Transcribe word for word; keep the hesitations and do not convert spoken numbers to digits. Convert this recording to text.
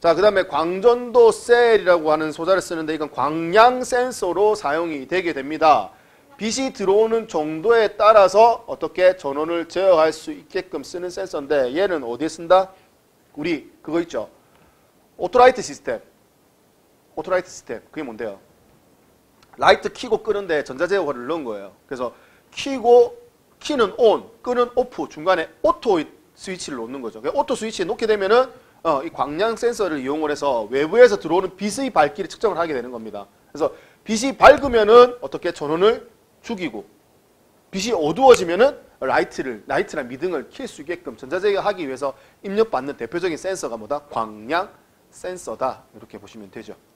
자, 그 다음에 광전도 셀이라고 하는 소자를 쓰는데 이건 광량 센서로 사용이 되게 됩니다. 빛이 들어오는 정도에 따라서 어떻게 전원을 제어할 수 있게끔 쓰는 센서인데 얘는 어디에 쓴다? 우리 그거 있죠. 오토라이트 시스템. 오토라이트 시스템. 그게 뭔데요? 라이트 켜고 끄는데 전자제어를 넣은 거예요. 그래서 켜고 키는 온, 끄는 오프, 중간에 오토 스위치를 놓는 거죠. 오토 스위치에 놓게 되면은 어, 이 광량 센서를 이용을 해서 외부에서 들어오는 빛의 밝기를 측정을 하게 되는 겁니다. 그래서 빛이 밝으면은 어떻게 전원을 죽이고 빛이 어두워지면은 라이트를, 라이트나 미등을 킬 수 있게끔 전자제어하기 위해서 입력받는 대표적인 센서가 뭐다? 광량 센서다. 이렇게 보시면 되죠.